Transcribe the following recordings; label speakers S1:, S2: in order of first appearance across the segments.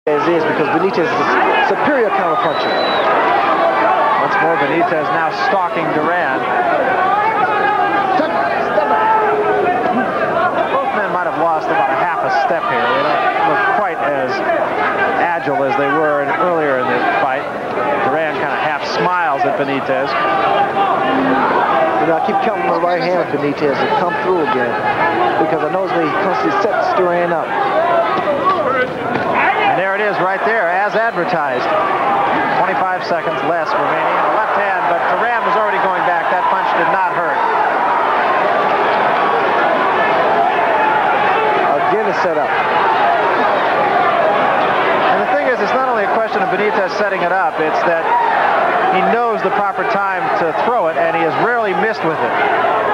S1: is because Benitez is a superior counterpuncher.
S2: Once more, Benitez now stalking Duran. Both men might have lost about a half a step here. They don't look quite as agile as they were earlier in the fight. Duran kind of half smiles at Benitez.
S1: You know, I keep counting my right hand with Benitez to come through again because I know when he constantly sets Duran up.
S2: And there it is right there, as advertised. 25 seconds less remaining on the left hand, but Duran was already going back. That punch did not hurt.
S1: Again, it's set up.
S2: And the thing is, it's not only a question of Benitez setting it up, it's that he knows the proper time to throw it, and he has rarely missed with it.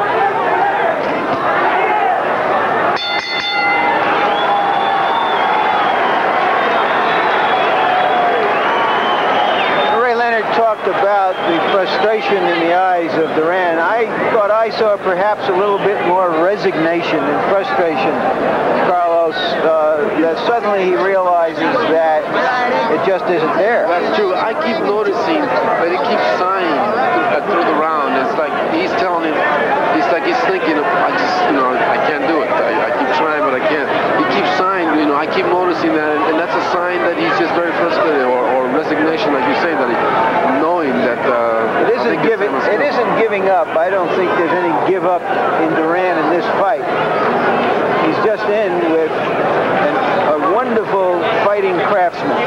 S3: Talked about the frustration in the eyes of Duran. I thought I saw perhaps a little bit more resignation and frustration, Carlos, that suddenly he realizes that it just isn't there.
S4: That's true. I keep noticing that he keeps sighing through the round. It's like he's telling him, it's like he's thinking, I can't do it. I keep trying, but I can't. He keeps sighing, I keep noticing that, and that's a sign that he's just very frustrated, or resignation, like you say, that knowing that
S3: it isn't giving up. I don't think there's any give up in Duran in this fight. He's just in with a wonderful fighting craftsman.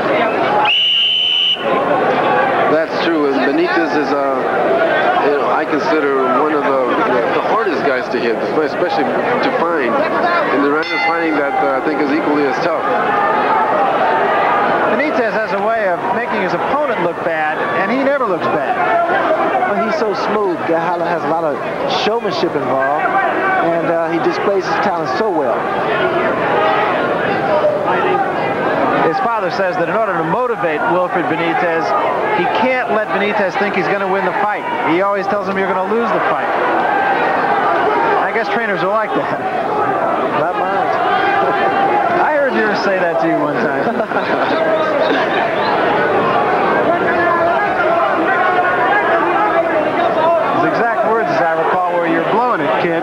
S4: That's true. And Benitez is, I consider one of the hardest guys to hit, especially to find. And Duran is finding that I think is equally as tough.
S2: Benitez has a way of making his opponent look bad, and he never looks bad.
S1: Well, he's so smooth. Gahala has a lot of showmanship involved, and he displays his talent so well.
S2: His father says that in order to motivate Wilfred Benitez, he can't let Benitez think he's going to win the fight. He always tells him you're going to lose the fight. I guess trainers are like that.
S1: Not mine.
S2: I heard yours say that to you one time. His exact words, as I recall, were, "You're blowing it, kid."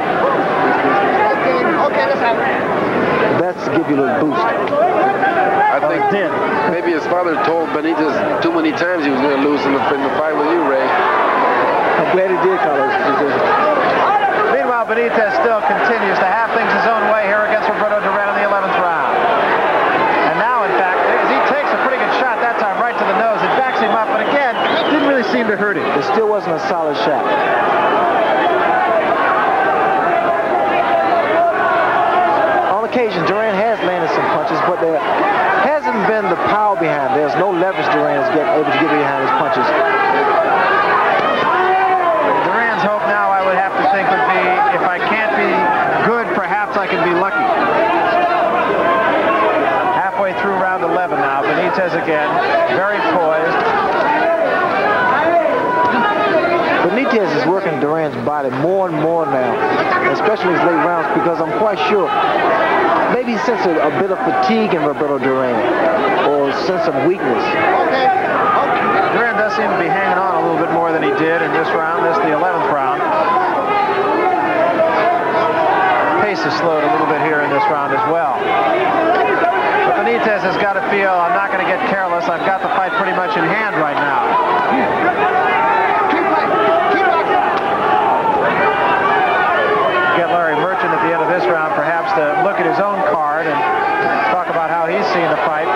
S1: That's to give you a little boost.
S4: I think maybe his father told Benitez too many times he was going to lose in the fight with you, Ray.
S1: I'm glad he did, Carlos.
S2: Meanwhile, Benitez still continues to have things his own way here against Roberto Duran in the 11th round. And now, in fact, as he takes a pretty good shot that time right to the nose, it backs him up, but again, didn't really seem to hurt him.
S1: It still wasn't a solid shot. On occasion, Duran has landed some punches, but there hasn't been the power behind. There's no leverage Duran is able to get behind his punches.
S2: Duran's hope now, I would have to think, would be, if I can't be good, perhaps I can be lucky. Halfway through round 11 now. Benitez again, very poised.
S1: Benitez is working Duran's body more and more now, especially in his late rounds, because I'm quite sure maybe he senses a bit of fatigue in Roberto Duran, or a sense of weakness.
S2: Duran does seem to be hanging on a little bit more than he did in this round. This is the 11th round. Pace has slowed a little bit here in this round as well. But Benitez has got to feel, I'm not going to get careless. I've got the fight pretty much in hand right now. Get Larry Merchant at the end of this round perhaps to look at his own card and talk about how he's seen the fight.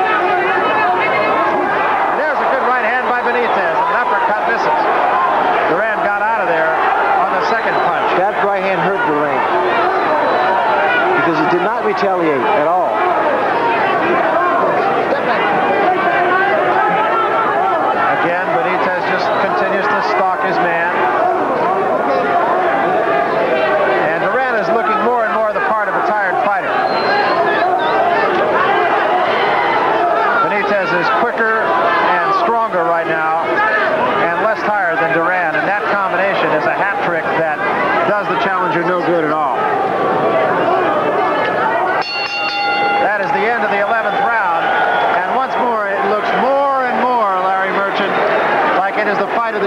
S2: And there's a good right hand by Benitez. An uppercut misses. Duran got out of there on the second punch.
S1: That right hand hurt Duran because he did not retaliate at all.
S2: Again, Benitez just continues to stalk his man. And Duran is looking more and more the part of a tired fighter. Benitez is quicker and stronger right now and less tired than Duran, and that combination is a hat trick that does the challenger no good at all. That is the end of the 11th round, and once more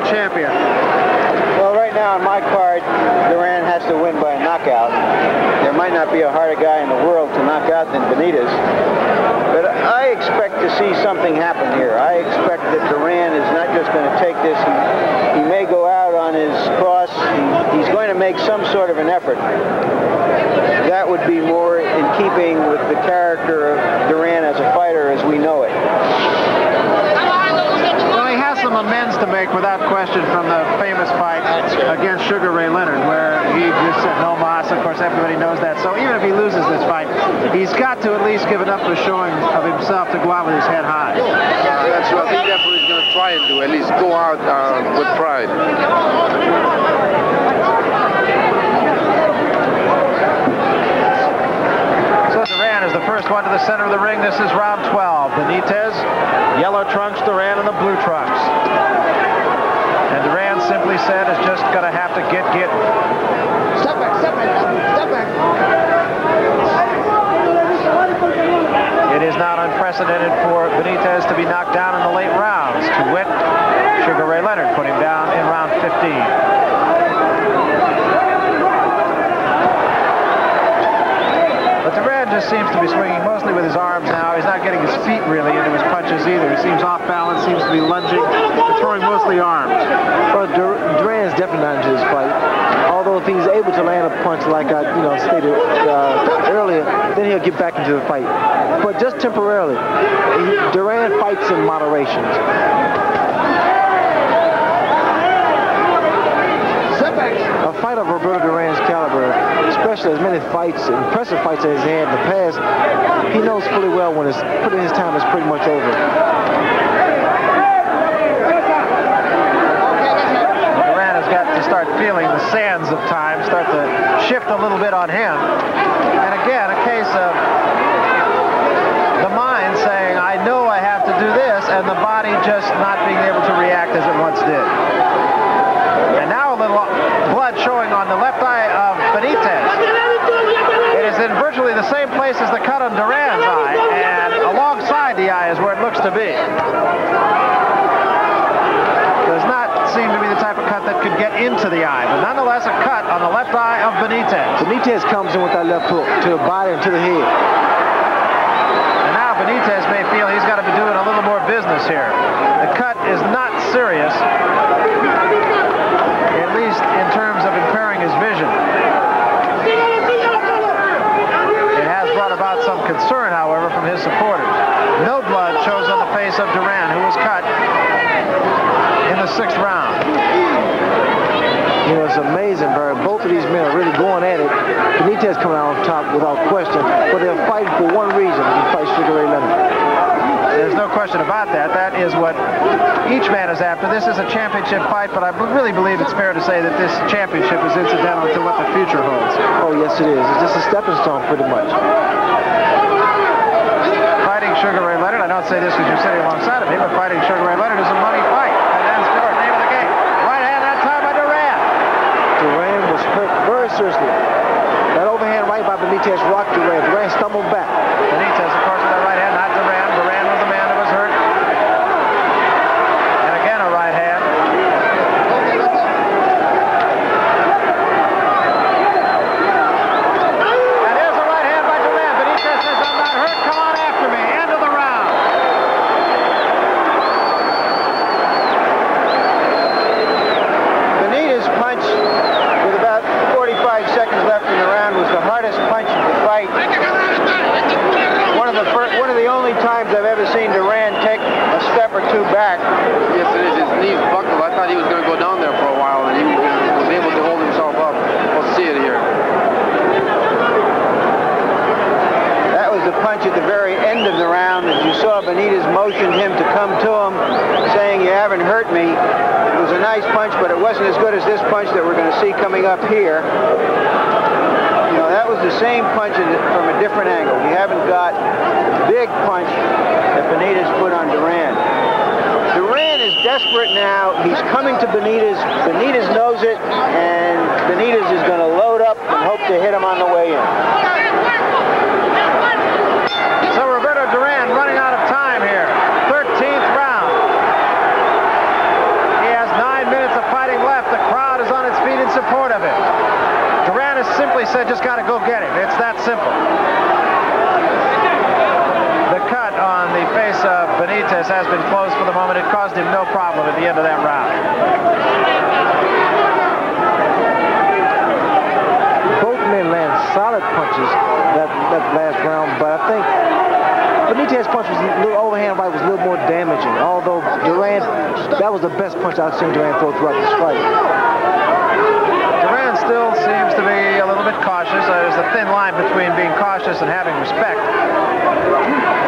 S2: champion?
S3: Well, right now on my card, Duran has to win by a knockout. There might not be a harder guy in the world to knock out than Benitez. But I expect to see something happen here. I expect that Duran is not just going to take this. He may go out on his cross. He's going to make some sort of an effort. That would be more in keeping with the character of Duran as a fighter as we know it.
S2: Well, he has some amends to make without question from the famous fight against Sugar Ray Leonard, where he just said no mas. Of course, everybody knows that. So even if he loses this fight, he's got to at least give enough of a showing of himself to go out with his head high.
S4: That's what I think that's what he's going to try and do, at least go out with pride.
S2: Duran is the first one to the center of the ring. This is round 12. Benitez, yellow trunks, Duran in the blue trunks. And Duran simply said is just going to have to get.
S5: Step back, step back, step back.
S2: It is not unprecedented for Benitez to be knocked down in the late rounds. To wit, Sugar Ray Leonard put him down in round 15. Duran just seems to be swinging mostly with his arms now. He's not getting his feet really into his punches either. He seems off balance, seems to be lunging, but throwing mostly arms.
S1: Well, Duran's definitely not into this fight. Although if he's able to land a punch like I stated earlier, then he'll get back into the fight. But just temporarily. Duran fights in moderation. A fight of Roberto Duran's caliber, especially as many fights, impressive fights as he's had in the past, he knows fully well when his time is pretty much over.
S2: Duran has got to start feeling the sands of time, start to shift a little bit on him. And again, a case of the mind saying, I know I have to do this, and the body just not being able to react as it once did. And now a little blood showing on the left eye of Benitez. It is in virtually the same place as the cut on Duran's eye, and alongside the eye is where it looks to be. Does not seem to be the type of cut that could get into the eye, but nonetheless a cut on the left eye of Benitez.
S1: Benitez comes in with that left hook to the body and to the head.
S2: And now Benitez may feel he's got to be doing a little more business here. The cut is not serious, at least in terms of impairing his vision. It has brought about some concern, however, from his supporters. No blood shows on the face of Duran, who was cut in the 6th round.
S1: You know, it's amazing, Barry. Both of these men are really going at it. Benitez coming out on top without question, but they're fighting for one reason, to fight Sugar Ray Leonard.
S2: There's no question about that. That is what each man is after. This is a championship fight, but I really believe it's fair to say that this championship is incidental to what the future holds.
S1: Oh, yes, it is. It's just a stepping stone, pretty much.
S2: Fighting Sugar Ray Leonard, I don't say this because you're sitting alongside of me, but fighting Sugar Ray Leonard is a money fight. And that's the name of the game. Right hand that time by Duran.
S1: Duran was hurt very seriously. That overhand right by Benitez rocked Duran. Duran stumbled back.
S2: Benitez, of course, with that right hand, not Duran. Duran was the man who was hurt. And again, a right hand. That is a right hand by Duran. Benitez says, I'm not hurt. Come on after me. End of the round.
S3: Benitez punch with about 45 seconds left in the round was the hardest punch of the fight. One of the only times I've ever seen Duran take a step or two back.
S4: Yes, it is. His knees buckled. I thought he was going to go down there for a while, and he was able to hold himself up. We'll see it here.
S3: That was the punch at the very end of the round. As you saw, Benitez motioned him to come to him, saying, you haven't hurt me. It was a nice punch, but it wasn't as good as this punch that we're going to see coming up here. You know, that was the same punch from a different angle. We haven't got the big punch that Benitez put on Duran. Duran is desperate now. He's coming to Benitez. Benitez knows it, and Benitez is going to load up and hope to hit him on the way in.
S2: So Roberto Duran running out of time here. 13th round. He has 9 minutes. simple. The cut on the face of Benitez has been closed for the moment. It caused him no problem at the end of that round.
S1: Both men land solid punches that last round, but I think Benitez's punch was a little overhand right was a little more damaging. Although Duran, that was the best punch I've seen Duran throw throughout this fight.
S2: Duran still seems to be a little bit cautious. There's a thin line between being cautious and having respect.